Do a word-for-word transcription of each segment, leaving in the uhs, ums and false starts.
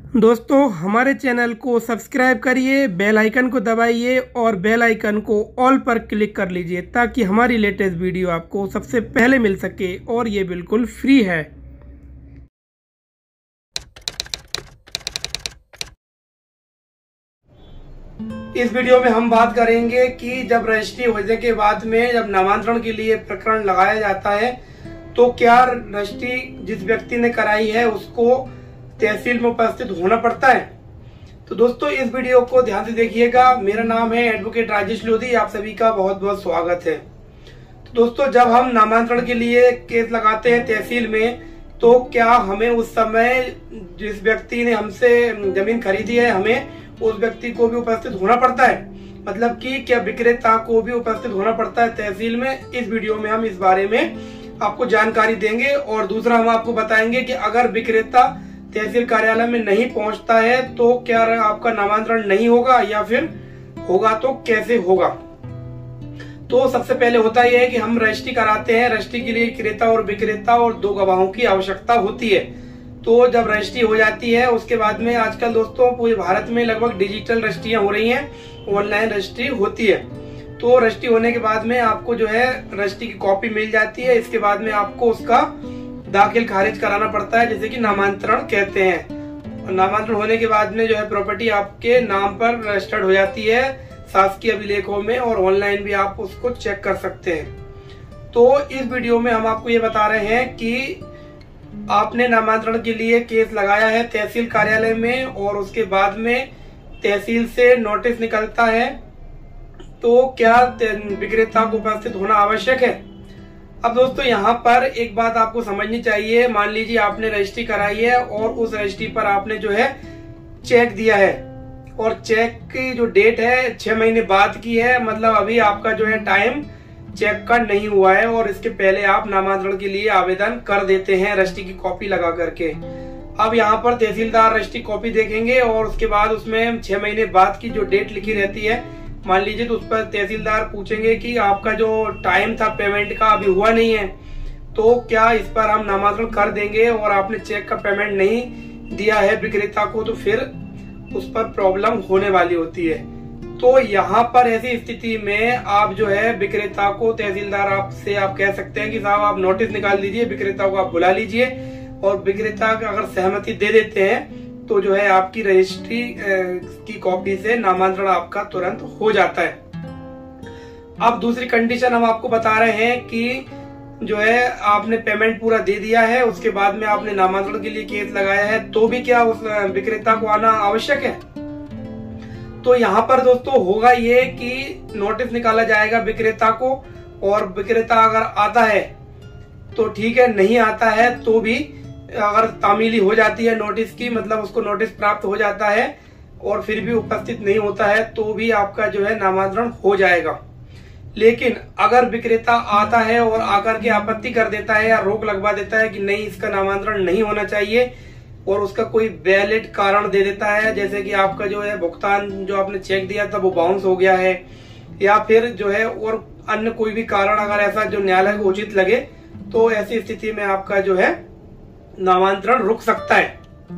दोस्तों हमारे चैनल को सब्सक्राइब करिए, बेल आइकन को दबाइए और बेल आइकन को ऑल पर क्लिक कर लीजिए ताकि हमारी लेटेस्ट वीडियो आपको सबसे पहले मिल सके और ये बिल्कुल फ्री है। इस वीडियो में हम बात करेंगे कि जब रजिस्ट्री होने के बाद में जब नामांतरण के लिए प्रकरण लगाया जाता है तो क्या रजिस्ट्री जिस व्यक्ति ने कराई है उसको तहसील में उपस्थित होना पड़ता है। तो दोस्तों इस वीडियो को ध्यान से देखिएगा। मेरा नाम है एडवोकेट राजेश लोधी, आप सभी का बहुत बहुत स्वागत है। तो दोस्तों जब हम नामांतरण के लिए केस लगाते हैं तहसील में तो क्या हमें उस समय जिस व्यक्ति ने हमसे जमीन खरीदी है हमें उस व्यक्ति को भी उपस्थित होना पड़ता है, मतलब कि क्या विक्रेता को भी उपस्थित होना पड़ता है तहसील में। इस वीडियो में हम इस बारे में आपको जानकारी देंगे और दूसरा हम आपको बताएंगे कि अगर विक्रेता तहसील कार्यालय में नहीं पहुंचता है तो क्या आपका नामांतरण नहीं होगा या फिर होगा तो कैसे होगा। तो सबसे पहले होता यह है कि हम रजिस्ट्री कराते हैं। रजिस्ट्री के लिए क्रेता और विक्रेता और दो गवाहों की आवश्यकता होती है। तो जब रजिस्ट्री हो जाती है उसके बाद में आजकल दोस्तों पूरे भारत में लगभग डिजिटल रजिस्ट्रियां हो रही हैं, ऑनलाइन रजिस्ट्री होती है। तो रजिस्ट्री होने के बाद में आपको जो है रजिस्ट्री की कॉपी मिल जाती है। इसके बाद में आपको उसका दाखिल खारिज कराना पड़ता है, जैसे कि नामांतरण कहते हैं। नामांतरण होने के बाद में जो है प्रॉपर्टी आपके नाम पर रजिस्टर्ड हो जाती है शासकीय अभिलेखों में और ऑनलाइन भी आप उसको चेक कर सकते हैं। तो इस वीडियो में हम आपको ये बता रहे हैं कि आपने नामांतरण के लिए केस लगाया है तहसील कार्यालय में और उसके बाद में तहसील से नोटिस निकलता है तो क्या विक्रेता को उपस्थित होना आवश्यक है। अब दोस्तों यहाँ पर एक बात आपको समझनी चाहिए। मान लीजिए आपने रजिस्ट्री कराई है और उस रजिस्ट्री पर आपने जो है चेक दिया है और चेक की जो डेट है छह महीने बाद की है, मतलब अभी आपका जो है टाइम चेक का नहीं हुआ है और इसके पहले आप नामांतरण के लिए आवेदन कर देते हैं रजिस्ट्री की कॉपी लगा करके। अब यहाँ पर तहसीलदार रजिस्ट्री कॉपी देखेंगे और उसके बाद उसमें छह महीने बाद की जो डेट लिखी रहती है मान लीजिए, तो उस पर तहसीलदार पूछेंगे कि आपका जो टाइम था पेमेंट का अभी हुआ नहीं है तो क्या इस पर हम नामांतरण कर देंगे और आपने चेक का पेमेंट नहीं दिया है विक्रेता को तो फिर उस पर प्रॉब्लम होने वाली होती है। तो यहाँ पर ऐसी स्थिति में आप जो है विक्रेता को तहसीलदार आपसे आप कह सकते हैं कि साहब आप नोटिस निकाल दीजिए, विक्रेता को आप बुला लीजिए और विक्रेता अगर सहमति दे देते हैं तो जो है आपकी रजिस्ट्री की कॉपी से नामांतरण आपका तुरंत हो जाता है। अब दूसरी कंडीशन हम आपको बता रहे हैं कि जो है आपने पेमेंट पूरा दे दिया है उसके बाद में आपने नामांतरण के लिए केस लगाया है तो भी क्या उस विक्रेता को आना आवश्यक है। तो यहाँ पर दोस्तों होगा ये कि नोटिस निकाला जाएगा विक्रेता को और विक्रेता अगर आता है तो ठीक है, नहीं आता है तो भी अगर तामीली हो जाती है नोटिस की, मतलब उसको नोटिस प्राप्त हो जाता है और फिर भी उपस्थित नहीं होता है तो भी आपका जो है नामांतरण हो जाएगा। लेकिन अगर विक्रेता आता है और आकर के आपत्ति कर देता है या रोक लगवा देता है कि नहीं इसका नामांतरण नहीं होना चाहिए और उसका कोई वैलिड कारण दे देता है, जैसे कि आपका जो है भुगतान जो आपने चेक दिया था वो बाउंस हो गया है या फिर जो है और अन्य कोई भी कारण अगर ऐसा जो न्यायालय को उचित लगे तो ऐसी स्थिति में आपका जो है नामांतरण रुक सकता है।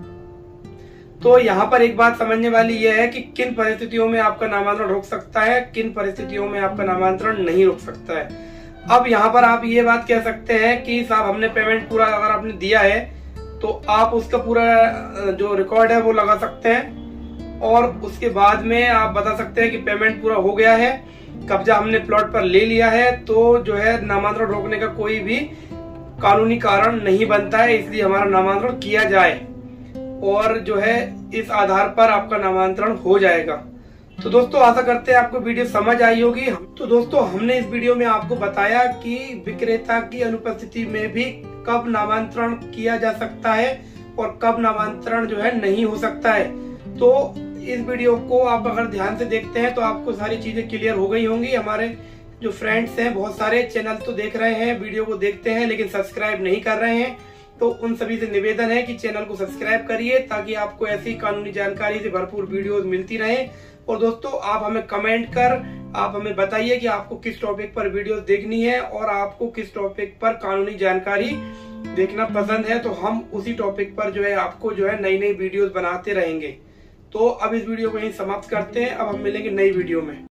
तो यहाँ पर एक बात समझने वाली यह है कि किन परिस्थितियों में आपका नामांतरण रुक सकता है, किन परिस्थितियों में आपका नामांतरण नहीं रुक सकता है। अब यहाँ पर आप ये बात कह सकते हैं कि साहब हमने पेमेंट पूरा अगर आपने दिया है तो आप उसका पूरा जो रिकॉर्ड है वो लगा सकते हैं और उसके बाद में आप बता सकते हैं कि पेमेंट पूरा हो गया है, कब्जा हमने प्लॉट पर ले लिया है, तो जो है नामांतरण रोकने का कोई भी कानूनी कारण नहीं बनता है, इसलिए हमारा नामांतरण किया जाए और जो है इस आधार पर आपका नामांतरण हो जाएगा। तो दोस्तों आशा करते हैं आपको वीडियो समझ आई होगी। तो दोस्तों हमने इस वीडियो में आपको बताया कि विक्रेता की अनुपस्थिति में भी कब नामांतरण किया जा सकता है और कब नामांतरण जो है नहीं हो सकता है। तो इस वीडियो को आप अगर ध्यान से देखते हैं तो आपको सारी चीजें क्लियर हो गई होंगी। हमारे जो फ्रेंड्स हैं बहुत सारे चैनल तो देख रहे हैं, वीडियो को देखते हैं लेकिन सब्सक्राइब नहीं कर रहे हैं, तो उन सभी से निवेदन है कि चैनल को सब्सक्राइब करिए ताकि आपको ऐसी कानूनी जानकारी से भरपूर वीडियोस मिलती रहे। और दोस्तों आप हमें कमेंट कर आप हमें बताइए कि आपको किस टॉपिक पर वीडियोस देखनी है और आपको किस टॉपिक पर कानूनी जानकारी देखना पसंद है तो हम उसी टॉपिक पर जो है आपको जो है नई नई वीडियोस बनाते रहेंगे। तो अब इस वीडियो को यहीं समाप्त करते हैं। अब हम मिलेंगे नई वीडियो में।